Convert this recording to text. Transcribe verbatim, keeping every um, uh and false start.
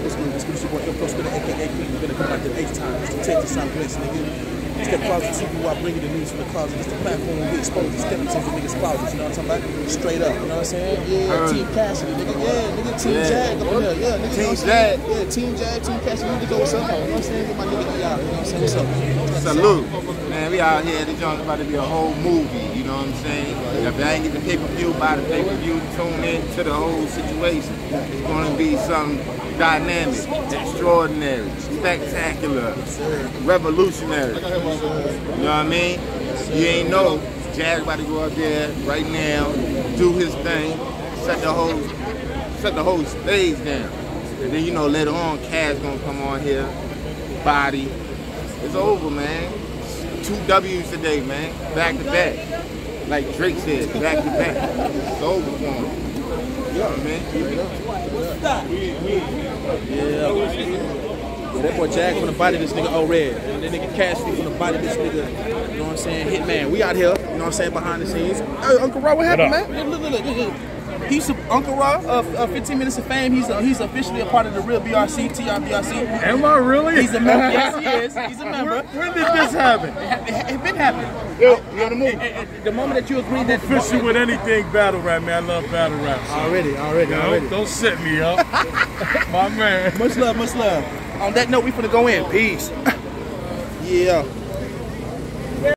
What's good? What's good? It's your boy, Pro Spitter, A K A Queen. We're gonna come out to H-Time. It's the Texas Southwest, nigga. It's the Closet T V while bringing the news from the closet. It's the platform where we expose the skeletons of niggas' closets. You know what I'm talking about? Straight up. You know what I'm saying? Yeah, uh, Team Cassidy, nigga. Yeah, nigga. Team yeah. Jag up in there. Yeah, nigga. Team Jag. Yeah, Team Jag, Team Cassidy. We need to go somehow. You know what I'm saying? Get my nigga y'all. You know what I'm saying? What's up? Salute. Man, we out here. This joint's about to be a whole movie. You know what I'm saying? If I ain't get the pay-per-view, buy the pay-per-view, tune in to the whole situation. It's going to be something dynamic, extraordinary, spectacular, revolutionary. You know what I mean? You ain't know, Jag about to go up there right now, do his thing, set the whole, set the whole stage down. And then you know later on, Cass gonna come on here, body. It's over, man. Two W's today, man, back to back. Like Drake said, back to back. It's over for him. You know what I mean? Yeah. That boy Jag from the body this nigga O-Red. And that nigga Cassidy from the body this nigga, you know what I'm saying, Hitman. We out here, you know what I'm saying, behind the scenes. Hey, Uncle Raw, what happened, what man? Look, look, look, look, look. He's Uncle Raw of uh, fifteen minutes of Fame. He's uh, he's officially a part of the real B R C, T R B R C. Am I really? He's a member. Yes, he is. He's a member. When, when did this happen? It, it been happening. Yo, you on the move? The moment that you agree that official with anything battle rap, man. I love battle rap. So. Already, already, Yo, already. Don't set me up, my man. Much love, much love. On that note, we finna go in. Peace. Yeah.